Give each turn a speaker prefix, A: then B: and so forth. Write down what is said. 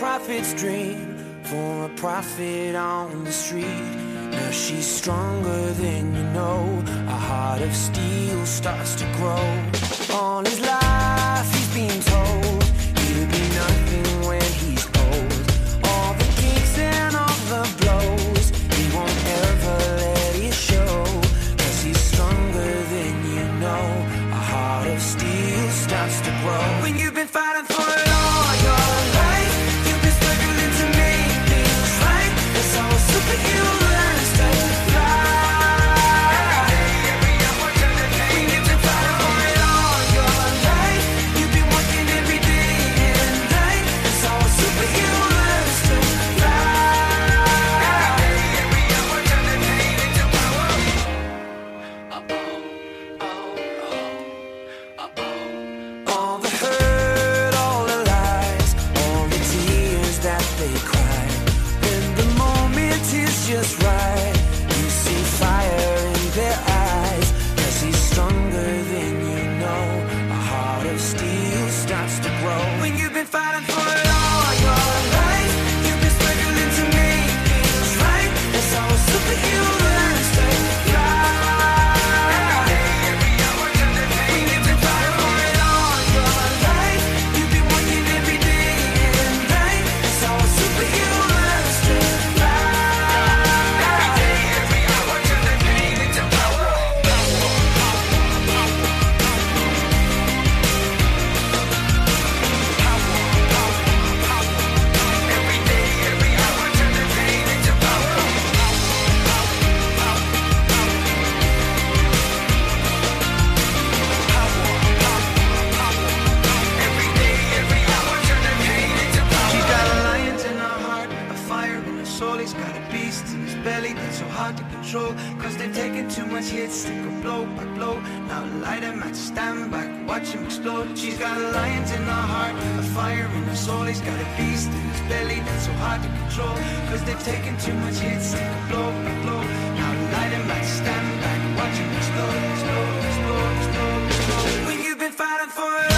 A: prophet's dream for a prophet on the street. Now she's stronger than you know. A heart of steel starts to grow. All his life he's been told he'll be nothing when he's old. All the kicks and all the blows, he won't ever let it show. 'Cause he's stronger than you know. A heart of steel starts to grow. When you've been fighting for it all your life, you've been struggling to make things right. That's how a superhero learns to fly. When you've been fighting for it all your life, you've been working every day and night. That's how a superhero learns to all the hurt, all the lies, all the tears that they cry. When the moment is just right, you see fire in their eyes. 'Cause he's stronger than you know. A heart of steel starts to grow. When you've been fighting for it all your life, you've been struggling to make things right. That's how a superhero learns to fly. When you've been fighting for it all your life, you've been working every day and night. That's how a superhero learns to fly. Every day, every hour, turn the pain into power. Every day, every hour, turn the pain into power. Every day, every hour, turn the pain into power.
B: She's got a lion in her heart, a fire in her soul. He's got a beast in his belly that's so hard to control. 'Cause they've taken too much hits, they go blow by blow. Now light him at stand back, watch him explode. She's got a lion in her heart, a fire in her soul. He's got a beast in his belly that's so hard to control. 'Cause they've taken too much hits, they go blow by blow. Now light him at stand back, watch him explode, explode, explode, explode, explode.
A: When you've been fighting for it